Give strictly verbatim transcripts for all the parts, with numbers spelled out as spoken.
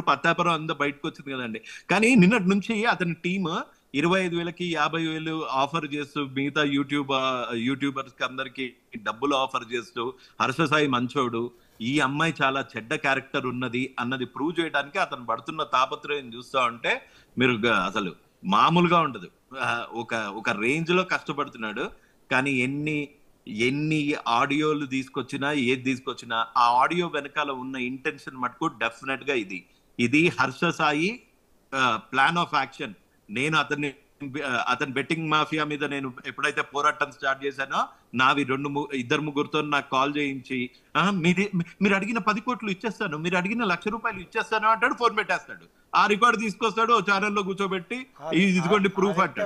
ఇప్పుడు పత్తాపురం అంతా బయటకు వచ్చింది కదండి. కానీ నిన్నటి నుంచి అతని టీమ్ ఇరవై ఐదు వేలకి యాభై వేలు ఆఫర్ చేస్తూ మిగతా యూట్యూబ్ యూట్యూబర్స్ కి అందరికి డబ్బులు ఆఫర్ చేస్తూ హర్ష సాయి మంచోడు, ఈ అమ్మాయి చాలా చెడ్డ క్యారెక్టర్ ఉన్నది అన్నది ప్రూవ్ చేయడానికి అతను పడుతున్న తాపత్రయం చూస్తా ఉంటే మీరు అసలు మామూలుగా ఉండదు. ఒక ఒక రేంజ్ లో కష్టపడుతున్నాడు. కానీ ఎన్ని ఎన్ని ఆడియోలు తీసుకొచ్చినా ఏది తీసుకొచ్చినా ఆ ఆడియో వెనకాల ఉన్న ఇంటెన్షన్ మటుకు డెఫినెట్ గా ఇది ఇది Harsha Sai plan of action. నేను అతన్ని అతని బెట్టింగ్ మాఫియా మీద నేను ఎప్పుడైతే పోరాటం స్టార్ట్ చేశానో నావి రెండు ఇద్దరు ముగ్గురుతో నాకు కాల్ చేయించి మీది మీరు అడిగిన పది కోట్లు ఇచ్చేస్తాను, మీరు అడిగిన లక్ష రూపాయలు ఇచ్చేస్తాను అంటాడు. ఫోన్ పెట్టేస్తాడు, ఆ రికార్డు తీసుకొస్తాడు, ఛానల్లో కూర్చోబెట్టి ఇదిగోండి ప్రూఫ్ అంటాడు.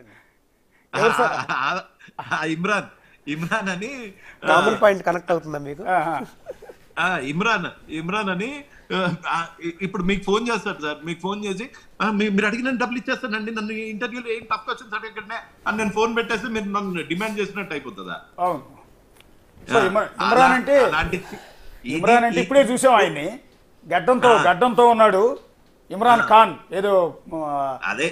ఇమ్రాన్ ఇమ్రాన్ అని పాయింట్ కనెక్ట్ అవుతుందా మీకు? ఇమ్రాన్ ఇమ్రాన్ అని ఇప్పుడు మీకు ఫోన్ చేస్తాడు సార్, మీకు ఫోన్ చేసి మీరు అడిగిన డబ్బులు ఇచ్చేస్తానండి, నన్ను ఇంటర్వ్యూలో ఏం తక్కువ వచ్చింది సార్ ఇక్కడనే అని నేను ఫోన్ పెట్టేస్తే మీరు నన్ను డిమాండ్ చేసినట్టు అయిపోతుందా? ఇమ్రాన్ అంటే ఇమ్రాన్ అంటే ఇప్పుడే చూసాం ఆయన్ని, గడ్డంతో గడ్డంతో ఉన్నాడు ఇమ్రాన్ ఖాన్. ఏదో అదే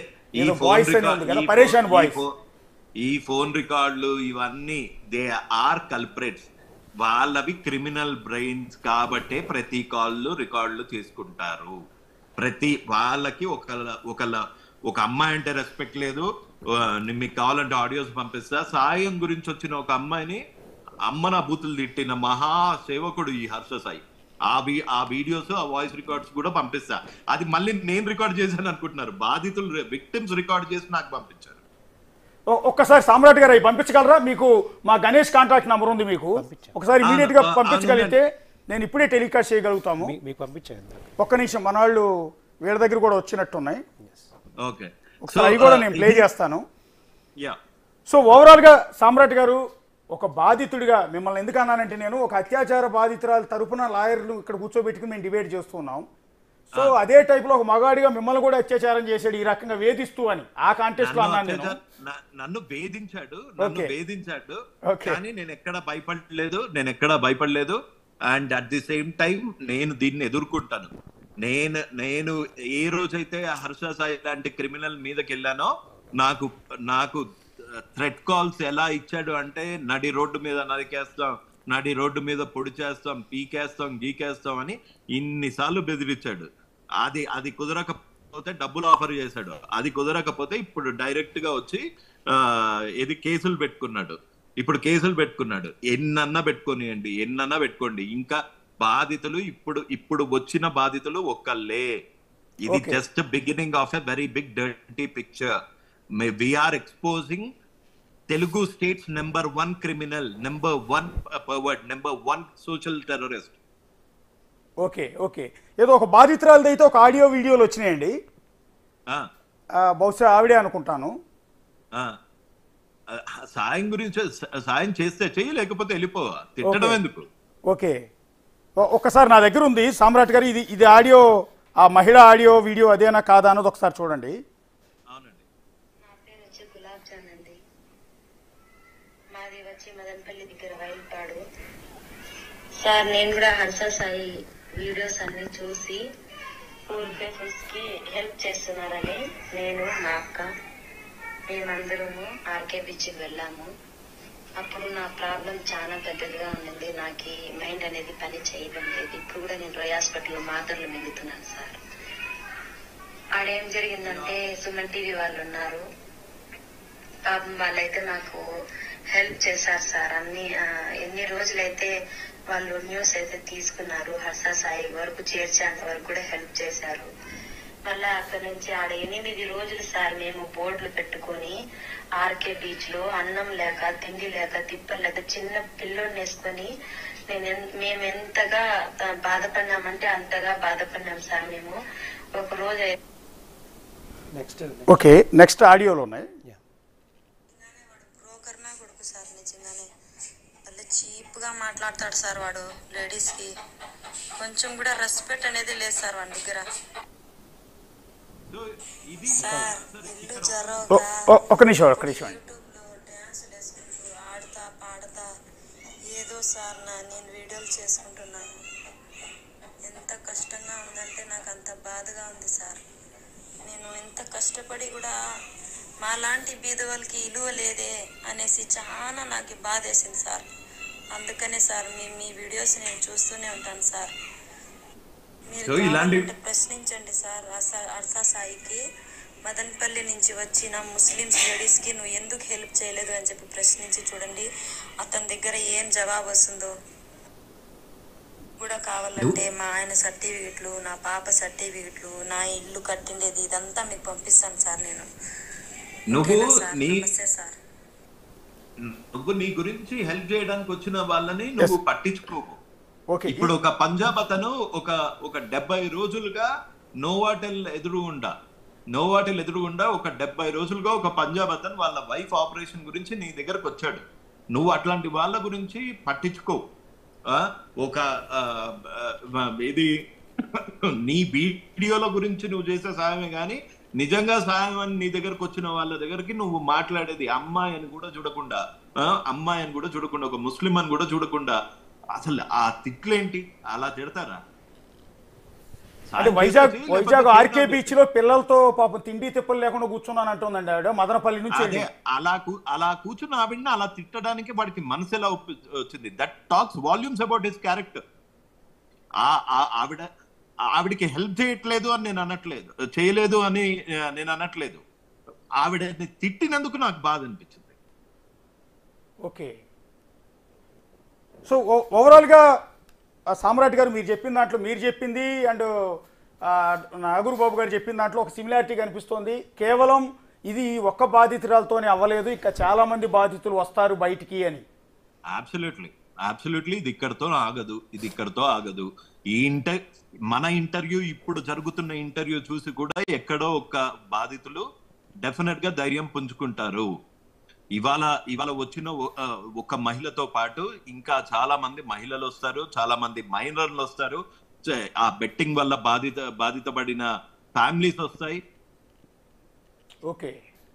పరేషాన్ బాయ్స్. ఈ ఫోన్ రికార్డులు ఇవన్నీ దే ఆర్ కల్ప్రేట్స్. వాళ్ళవి క్రిమినల్ బ్రెయిన్స్ కాబట్టే ప్రతి కాళ్ళు రికార్డులు చేసుకుంటారు. ప్రతి వాళ్ళకి ఒక ఒక ఒక అమ్మాయి అంటే రెస్పెక్ట్ లేదు. మీకు కావాలంటే ఆడియోస్ పంపిస్తా. సాయం గురించి వచ్చిన ఒక అమ్మాయిని అమ్మన బూతులు తిట్టిన మహా సేవకుడు ఈ హర్ష సాయి. ఆ ఆ వీడియోస్ ఆ వాయిస్ రికార్డ్స్ కూడా పంపిస్తా. అది మళ్ళీ నేను రికార్డ్ చేశాను అనుకుంటున్నారు. బాధితులు విక్టిమ్స్ రికార్డ్ చేసి నాకు పంపించారు. ఒక్కసారి సామ్రాట్ గారు అవి పంపించగలరా? మీకు మా గణేష్ కాంటాక్ట్ నెంబర్ ఉంది, మీకు ఒకసారి ఇమీడియట్ గా పంపించగలిగితే నేను ఇప్పుడే టెలికాస్ట్ చేయగలుగుతాము. ఒక్క నిమిషం, మన వాళ్ళు వీళ్ళ దగ్గర కూడా వచ్చినట్టున్నాయి. ఒకసారి అవి కూడా నేను ప్లే చేస్తాను. సో ఓవరాల్ గా సామ్రాట్ గారు ఒక బాధితుడిగా మిమ్మల్ని ఎందుకు అన్నానంటే, నేను ఒక అత్యాచార బాధితురాల తరపున లాయర్లు ఇక్కడ కూర్చోబెట్టుకుని మేము డిబేట్ చేస్తున్నాం. సో అదే టైప్ లో ఒక మగాడిగా మిమ్మల్ని కూడా అత్యాచారం చేశాడు ఈ రకంగా వేధిస్తూ అని ఆ కాంటెస్ట్ లో అన్నాను నేను. నన్ను వేధించాడు నన్ను వేధించాడు కానీ నేను ఎక్కడ భయపడలేదు నేను ఎక్కడ భయపడలేదు and at the same time నేను దీన్ని ఎదుర్కొంటాను. నేను నేను ఏ రోజైతే హర్ష సాయి లాంటి క్రిమినల్ మీదకి వెళ్ళానో నాకు నాకు థ్రెట్ కాల్స్ ఎలా ఇచ్చాడు అంటే, నడి రోడ్డు మీద నరికేస్తాం, నడి రోడ్డు మీద పొడి చేస్తాం, పీకేస్తాం, గీకేస్తాం అని ఇన్నిసార్లు బెదిరించాడు. అది అది కుదరకపోతే డబ్బులు ఆఫర్ చేశాడు. అది కుదరకపోతే ఇప్పుడు డైరెక్ట్ గా వచ్చి ఆ ఇది కేసులు పెట్టుకున్నాడు. ఇప్పుడు కేసులు పెట్టుకున్నాడు. ఎన్నన్నా పెట్టుకోనియండి, ఎన్నన్నా పెట్టుకోండి. ఇంకా బాధితులు ఇప్పుడు ఇప్పుడు వచ్చిన బాధితులు ఒక్కళ్ళే. ఇది just beginning of a very big dirty picture. We are exposing Telugu state's number one criminal, number one pervert, number one social terrorist. Okay okay ఏదో ఒక బాధితురాలది అయితే ఒక ఆడియో వీడియోలు వచ్చినాయండి. బహుశా ఆవిడే అనుకుంటాను. సాయం గురించి సాయం చేస్తే చెయ్యి, లేకపోతే వెళ్ళిపోవా, తిట్టడం ఎందుకు? ఓకే ఒక్కసారి నా దగ్గర ఉంది సామ్రాట్ గారు, ఇది ఇది ఆడియో, ఆ మహిళ ఆడియో వీడియో అదేనా కాదా అన్నది ఒకసారి చూడండి. మదనపల్లి దగ్గర వైల్పాడు సార్. నేను కూడా హర్ష సాయి వీడియోస్ అన్ని చూసి పూర్ పీపుల్స్ కి హెల్ప్ చేస్తున్నారని నేను మా అక్క మేమందరము ఆర్కే బీచ్కి వెళ్ళాము. అప్పుడు నా ప్రాబ్లం చాలా పెద్దదిగా ఉండింది. నాకు మైండ్ అనేది పని చేయడం లేదు. ఇప్పుడు కూడా నేను రోయ్ హాస్పిటల్లో మాత్రలు మిగులుతున్నాను సార్. ఆడేం జరిగిందంటే సుమన్ టీవీ వాళ్ళు ఉన్నారు, పాపం వాళ్ళైతే నాకు హెల్ప్ చేశారు సార్. అన్ని ఎన్ని రోజులైతే వాళ్ళు న్యూస్ అయితే తీసుకున్నారు, హర్ష సాయి వరకు చేర్చేంత వరకు కూడా హెల్ప్ చేశారు. మళ్ళా అక్కడి నుంచి ఆడ ఎనిమిది రోజులు సార్ మేము బోర్డులు పెట్టుకొని ఆర్కే బీచ్ లో అన్నం లేక తిండి లేక తిప్పలు లేక చిన్న పిల్లోని వేసుకొని నేను మేము ఎంతగా బాధపడినామంటే అంతగా బాధపడినాం సార్. మేము ఒక రోజు ఓకే నెక్స్ట్ ఆడియోలో ఉన్నాయి. చీప్గా మాట్లాడతాడు సార్ వాడు. లేడీస్కి కొంచెం కూడా రెస్పెక్ట్ అనేది లేదు సార్ వాడి దగ్గర. సార్ ఇల్లు జరగ ఒక నిమిషం ఒక నిమిషం యూట్యూబ్లో డ్యాన్సులు వేసుకుంటూ ఆడుతా పాడుతా ఏదో సార్ నా నేను వీడియోలు చేసుకుంటున్నాను. ఎంత కష్టం కష్టంగా ఉందంటే నాకు అంత బాధగా ఉంది సార్. నేను ఎంత కష్టపడి కూడా మాలాంటి బీద వాళ్ళకి ఇలువ లేదే అనేసి చాలా నాకు బాధ వేసింది సార్. అందుకనే సార్ మీ మీ వీడియోస్ నేను చూస్తూనే ఉంటాను సార్. మీరు ఇలాంటి ప్రశ్నించండి సార్. అర్సా సాయికి మదన్పల్లి నుంచి వచ్చిన ముస్లిమ్స్ లేడీస్కి నువ్వు ఎందుకు హెల్ప్ చేయలేదు అని చెప్పి ప్రశ్నించి చూడండి, అతని దగ్గర ఏం జవాబు వస్తుందో. కూడా కావాలంటే మా ఆయన సర్టిఫికెట్లు, నా పాప సర్టిఫికెట్లు, నా ఇల్లు కట్టిండేది ఇదంతా మీకు పంపిస్తాను సార్. నేను నువ్వు నీ నువ్వు నీ గురించి హెల్ప్ చేయడానికి వచ్చిన వాళ్ళని నువ్వు పట్టించుకోకు. ఇప్పుడు ఒక పంజాబ్ అతను ఒక ఒక డెబ్బై రోజులుగా నోవాటెల్ ఎదురుగుండా నోవాటెల్ ఎదురుగుండా ఒక డెబ్బై రోజులుగా ఒక పంజాబ్ అతను వాళ్ళ వైఫ్ ఆపరేషన్ గురించి నీ దగ్గరకు వచ్చాడు. నువ్వు అట్లాంటి వాళ్ళ గురించి పట్టించుకో. ఒక ఇది నీ వీడియోల గురించి నువ్వు చేసే సాయమే కానీ నిజంగా సాయం అని నీ దగ్గరకు వచ్చిన వాళ్ళ దగ్గరికి నువ్వు మాట్లాడేది అమ్మాయి అని కూడా చూడకుండా, అమ్మాయి అని కూడా చూడకుండా, ఒక ముస్లిం అని కూడా చూడకుండా, అసలు ఆ తిట్లేంటి? అలా తిడతారా? అంటే వైజాగ్ వైజాగ్ ఆర్కే బీచ్ లో పిల్లలతో పాపం తిండి తిప్పలు లేకుండా కూర్చున్నాను అంటుందండి ఆవిడ మదనపల్లి నుంచి. అదే అలా అలా కూర్చున్న ఆవిడని అలా తిట్టడానికి వాడికి మనసు ఎలా వచ్చింది? That talks volumes about his character. ఆవిడ ఆవిడికి హెల్ప్ చేయట్లేదు అని నేను అనట్లేదు, చేయలేదు అని నేను అనట్లేదు. ఆవిడని తిట్టినందుకు నాకు బాధ అనిపించింది. ఓకే, సో ఓవరాల్గా సామ్రాట్ గారు మీరు చెప్పిన దాంట్లో, మీరు చెప్పింది అండ్ నాగూర్ బాబు గారు చెప్పిన దాంట్లో ఒక సిమిలారిటీ కనిపిస్తోంది. కేవలం ఇది ఒక్క బాధితురాలతోనే అవ్వలేదు, ఇంకా చాలా మంది బాధితులు వస్తారు బయటికి అని. అబ్సల్యూట్లీ అబ్సల్యూట్లీ ఇది ఇక్కడతో ఆగదు, ఇది ఇక్కడతో ఆగదు. ఈ ఇంటర్ మన ఇంటర్వ్యూ ఇప్పుడు జరుగుతున్న ఇంటర్వ్యూ చూసి కూడా ఎక్కడో ఒక బాధితులు డెఫినెట్ గా ధైర్యం పుంజుకుంటారు. ఇవాళ ఇవాళ వచ్చిన ఒక మహిళతో పాటు ఇంకా చాలా మంది మహిళలు వస్తారు, చాలా మంది మైనర్లు వస్తారు, ఆ బెట్టింగ్ వల్ల బాధిత బాధితపడిన ఫ్యామిలీస్ వస్తాయి. Okay,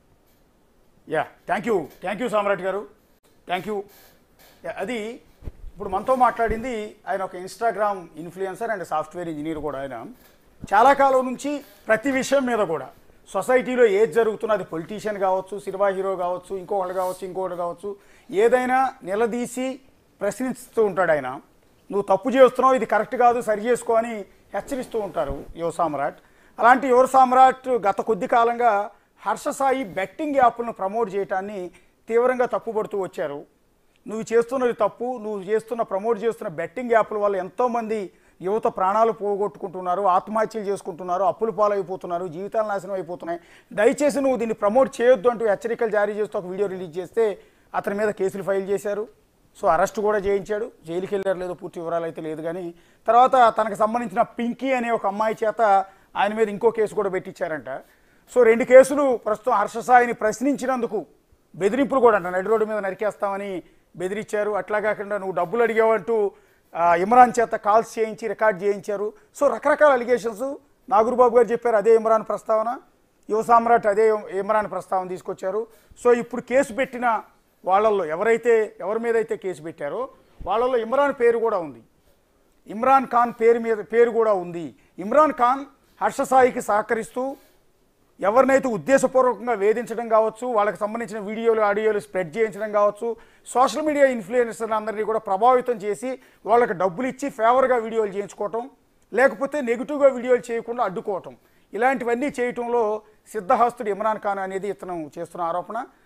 ya, thank you thank you Samrat గారు, థ్యాంక్ యూ. అది ఇప్పుడు మనతో మాట్లాడింది ఆయన ఒక Instagram influencer and software engineer కూడా. ఆయన చాలా కాలం నుంచి ప్రతి విషయం మీద కూడా సొసైటీలో ఏది జరుగుతున్నా, అది పొలిటీషియన్ కావచ్చు, సినిమా హీరో కావచ్చు, ఇంకొకటి కావచ్చు, ఇంకొకటి కావచ్చు, ఏదైనా నిలదీసి ప్రశ్నిస్తూ ఉంటాడు ఆయన. నువ్వు తప్పు చేస్తున్నావు, ఇది కరెక్ట్ కాదు, సరి చేసుకో అని హెచ్చరిస్తూ ఉంటారు యువ సామ్రాట్. అలాంటి యువ సామ్రాట్ గత కొద్ది కాలంగా హర్షసాయి బెట్టింగ్ యాప్లను ప్రమోట్ చేయడాన్ని తీవ్రంగా తప్పుపడుతూ వచ్చారు. నువ్వు చేస్తున్నది తప్పు, నువ్వు చేస్తున్న ప్రమోట్ చేస్తున్న బెట్టింగ్ యాప్ల వల్ల ఎంతోమంది యువత ప్రాణాలు పోగొట్టుకుంటున్నారు, ఆత్మహత్యలు చేసుకుంటున్నారు, అప్పులు పాలైపోతున్నారు, జీవితాలు నాశనం అయిపోతున్నాయి. దయచేసి నువ్వు దీన్ని ప్రమోట్ చేయొద్దు అంటూ హెచ్చరికలు జారీ చేస్తూ ఒక వీడియో రిలీజ్ చేస్తే అతని మీద కేసులు ఫైల్ చేశారు. సో అరెస్ట్ కూడా చేయించాడు. జైలుకి వెళ్ళారు లేదో పూర్తి వివరాలు అయితే లేదు కానీ, తర్వాత తనకు సంబంధించిన పింకీ అనే ఒక అమ్మాయి చేత ఆయన మీద ఇంకో కేసు కూడా పెట్టించారంట. సో రెండు కేసులు ప్రస్తుతం హర్షసాయిని ప్రశ్నించినందుకు బెదిరింపులు కూడా అంట, నడి రోడ్డు మీద నరికేస్తామని బెదిరించారు. అట్లా కాకుండా నువ్వు డబ్బులు అడిగావంటూ ఇమ్రాన్ చేత కాల్స్ చేయించి రికార్డ్ చేయించారు. సో రకరకాల అలిగేషన్స్ నాగూర్ బాబు గారు చెప్పారు, అదే ఇమ్రాన్ ప్రస్తావన, యువ సామ్రాట్ అదే ఇమ్రాన్ ప్రస్తావన తీసుకొచ్చారు. సో ఇప్పుడు కేసు పెట్టిన వాళ్ళల్లో ఎవరైతే ఎవరి మీద అయితే కేసు పెట్టారో వాళ్ళల్లో ఇమ్రాన్ పేరు కూడా ఉంది, ఇమ్రాన్ ఖాన్ పేరు మీద పేరు కూడా ఉంది. ఇమ్రాన్ ఖాన్ హర్షసాయికి సహకరిస్తూ ఎవరినైతే ఉద్దేశపూర్వకంగా వేధించడం కావచ్చు, వాళ్ళకి సంబంధించిన వీడియోలు ఆడియోలు స్ప్రెడ్ చేయించడం కావచ్చు, సోషల్ మీడియా ఇన్ఫ్లుయెన్సర్లు అందరినీ కూడా ప్రభావితం చేసి వాళ్ళకి డబ్బులు ఇచ్చి ఫేవర్గా వీడియోలు చేయించుకోవటం, లేకపోతే నెగిటివ్గా వీడియోలు చేయకుండా అడ్డుకోవటం, ఇలాంటివన్నీ చేయటంలో సిద్ధహస్తుడు ఇమ్రాన్ ఖాన్ అనేది ఇతను చేస్తున్న ఆరోపణ.